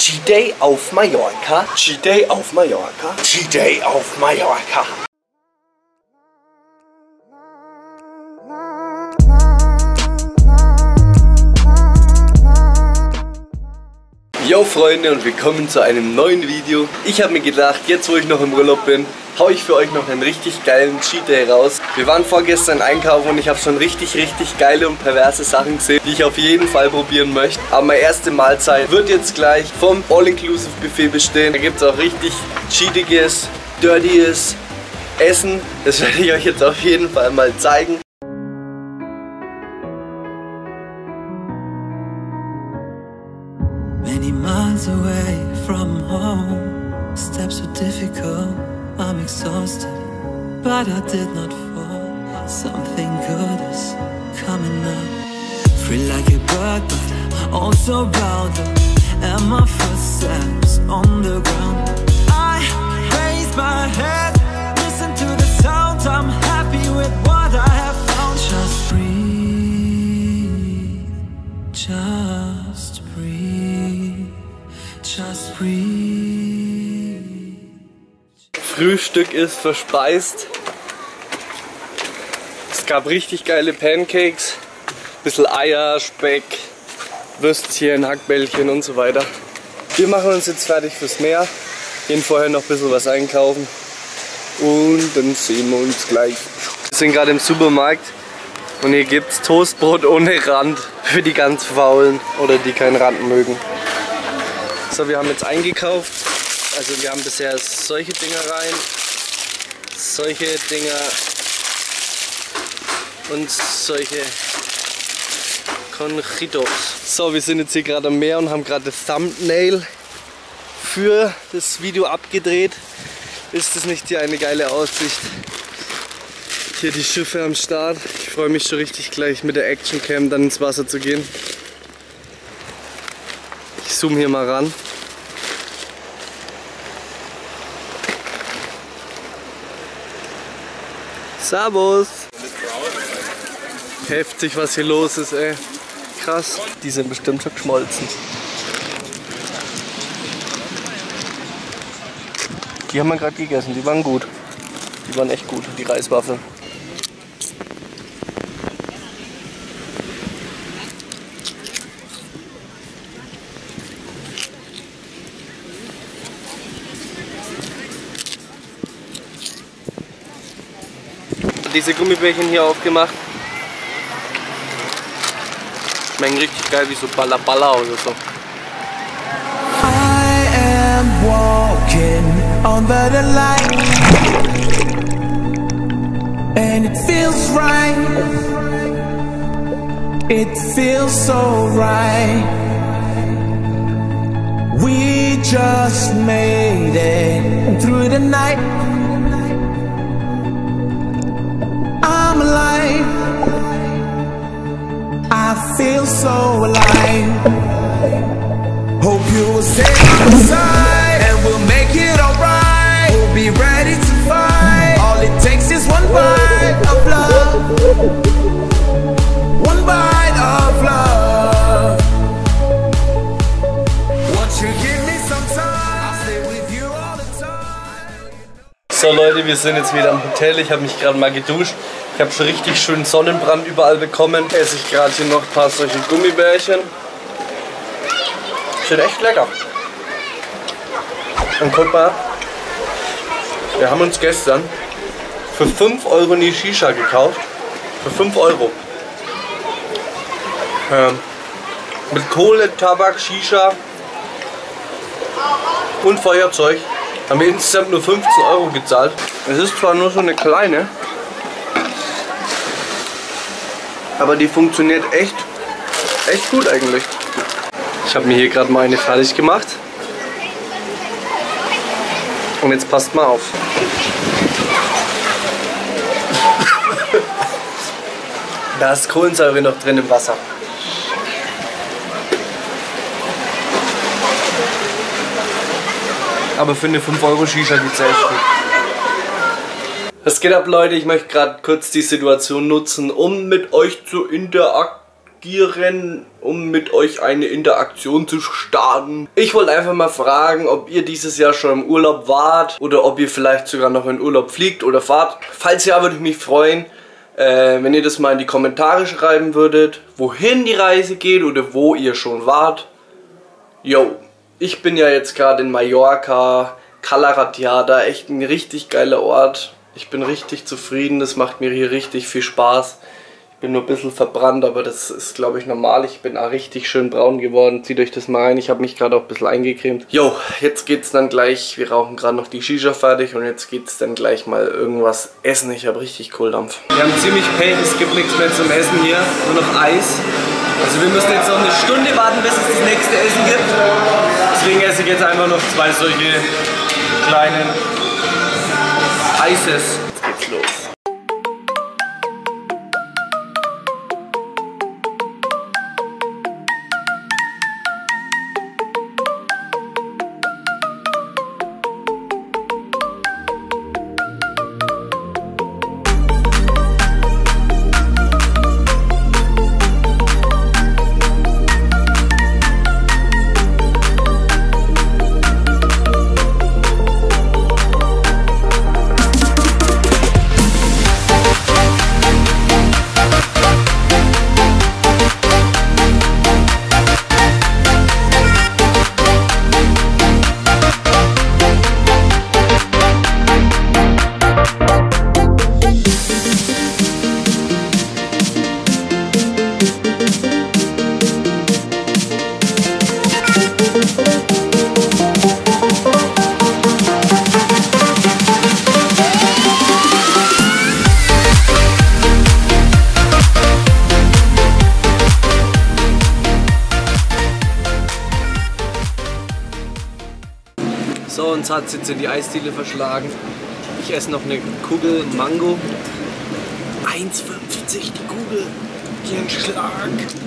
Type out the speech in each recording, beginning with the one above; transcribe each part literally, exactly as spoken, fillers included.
Cheat Day auf Mallorca. Cheat Day auf Mallorca. Cheat Day auf Mallorca. Yo Freunde und willkommen zu einem neuen Video. Ich habe mir gedacht, jetzt wo ich noch im Urlaub bin, hau ich für euch noch einen richtig geilen Cheat Day raus. Wir waren vorgestern einkaufen und ich habe schon richtig, richtig geile und perverse Sachen gesehen, die ich auf jeden Fall probieren möchte. Aber meine erste Mahlzeit wird jetzt gleich vom All-Inclusive Buffet bestehen. Da gibt es auch richtig cheatiges, dirtyes Essen. Das werde ich euch jetzt auf jeden Fall mal zeigen. Many miles away from home, steps were difficult, I'm exhausted, but I did not fall. Something good is coming up. Free like a bird, but also bound up. And my footsteps on the ground, I raise my head, listen to the sound. I'm happy with what I have found. Just breathe, just breathe, just breathe. Frühstück ist verspeist. Es gab richtig geile Pancakes, bisschen Eier, Speck, Würstchen, Hackbällchen und so weiter. Wir machen uns jetzt fertig fürs Meer, gehen vorher noch ein bisschen was einkaufen und dann sehen wir uns gleich. Wir sind gerade im Supermarkt und hier gibt es Toastbrot ohne Rand für die ganz Faulen oder die keinen Rand mögen. So, wir haben jetzt eingekauft. Also wir haben bisher solche Dinger rein, solche Dinger und solche Conchitos. So, wir sind jetzt hier gerade am Meer und haben gerade das Thumbnail für das Video abgedreht. Ist das nicht hier eine geile Aussicht? Hier die Schiffe am Start. Ich freue mich schon richtig gleich mit der Actioncam dann ins Wasser zu gehen. Ich zoome hier mal ran. Servus! Heftig, was hier los ist, ey. Krass. Die sind bestimmt schon geschmolzen. Die haben wir gerade gegessen, die waren gut. Die waren echt gut, die Reiswaffeln. Diese Gummibärchen hier aufgemacht. Schmecken richtig geil wie so Balla Balla oder so. I am walking under the light, and it feels right. It feels so right. We just made it through the night. I'm alive, I feel so alive. Hope you will stay by my side, and we'll make it alright. We'll be ready to fight. All it takes is one bite of love, one bite of love. Won't you give me some time? I'll stay with you all the time. So Leute, wir sind jetzt wieder am Hotel. Ich habe mich gerade mal geduscht. Ich habe schon richtig schön Sonnenbrand überall bekommen. Esse ich gerade hier noch ein paar solche Gummibärchen. Sind echt lecker. Und guck mal, wir haben uns gestern für fünf Euro eine Shisha gekauft. Für fünf Euro. Ähm, mit Kohle, Tabak, Shisha und Feuerzeug haben wir insgesamt nur fünfzehn Euro gezahlt. Es ist zwar nur so eine kleine, aber die funktioniert echt, echt gut eigentlich. Ich habe mir hier gerade mal eine fertig gemacht. Und jetzt passt mal auf. Da ist Kohlensäure noch drin im Wasser. Aber für eine fünf Euro Shisha geht's echt gut. Was geht ab, Leute? Ich möchte gerade kurz die Situation nutzen, um mit euch zu interagieren. interagieren, um mit euch eine Interaktion zu starten. Ich wollte einfach mal fragen, ob ihr dieses Jahr schon im Urlaub wart oder ob ihr vielleicht sogar noch in Urlaub fliegt oder fahrt. Falls ja, würde ich mich freuen, äh, wenn ihr das mal in die Kommentare schreiben würdet, wohin die Reise geht oder wo ihr schon wart. Yo, ich bin ja jetzt gerade in Mallorca, Cala Ratjada, echt ein richtig geiler Ort. Ich bin richtig zufrieden, das macht mir hier richtig viel Spaß. Ich bin nur ein bisschen verbrannt, aber das ist, glaube ich, normal. Ich bin auch richtig schön braun geworden. Zieht euch das mal rein. Ich habe mich gerade auch ein bisschen eingecremt. Jo, jetzt geht's dann gleich. Wir rauchen gerade noch die Shisha fertig und jetzt geht's dann gleich mal irgendwas essen. Ich habe richtig Kohldampf. Wir haben ziemlich Pech, es gibt nichts mehr zum Essen hier. Nur noch Eis. Also wir müssen jetzt noch eine Stunde warten, bis es das nächste Essen gibt. Deswegen esse ich jetzt einfach noch zwei solche kleinen Eises. Jetzt geht's los. So, uns hat es jetzt in die Eisdiele verschlagen. Ich esse noch eine Kugel Mango. eins fünfzig die Kugel. Hier ein Schlag.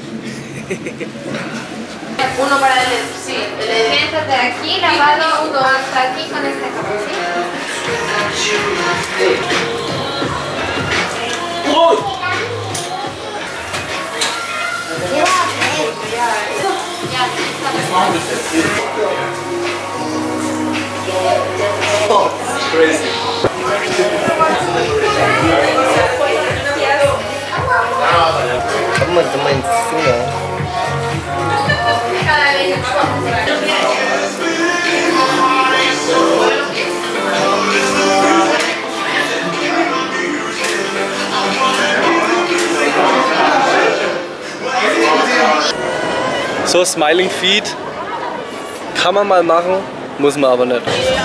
Uno para el, sí, siéntate aquí, lavado, uno hasta aquí con esta capa, ¿sí? Oh. Oh, crazy. Komm mal zu meinen Finger. So, Smiling Feet kann man mal machen, muss man aber nicht.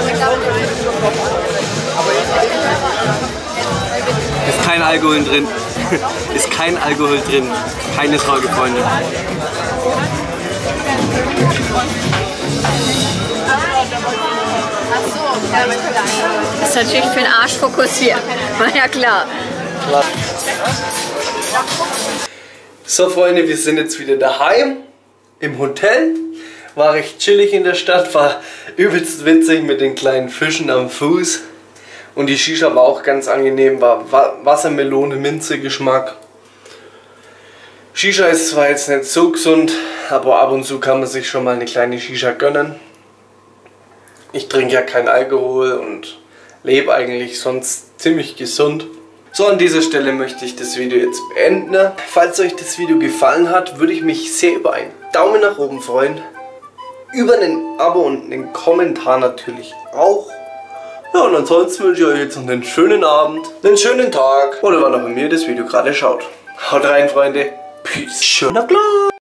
Ist kein Alkohol drin. Ist kein Alkohol drin. Keine Sorge, Freunde. Das ist natürlich für den Arsch fokussiert. War ja klar. klar. So, Freunde, wir sind jetzt wieder daheim im Hotel. War recht chillig in der Stadt, war übelst witzig mit den kleinen Fischen am Fuß. Und die Shisha war auch ganz angenehm, war Wassermelone, Minze Geschmack. Shisha ist zwar jetzt nicht so gesund, aber ab und zu kann man sich schon mal eine kleine Shisha gönnen. Ich trinke ja keinen Alkohol und lebe eigentlich sonst ziemlich gesund. So, an dieser Stelle möchte ich das Video jetzt beenden. Falls euch das Video gefallen hat, würde ich mich sehr über einen Daumen nach oben freuen. Über ein Abo und einen Kommentar natürlich auch. Ja, und ansonsten wünsche ich euch jetzt noch einen schönen Abend, einen schönen Tag oder wann auch immer ihr das Video gerade schaut. Haut rein, Freunde. Peace. Schöner Klar.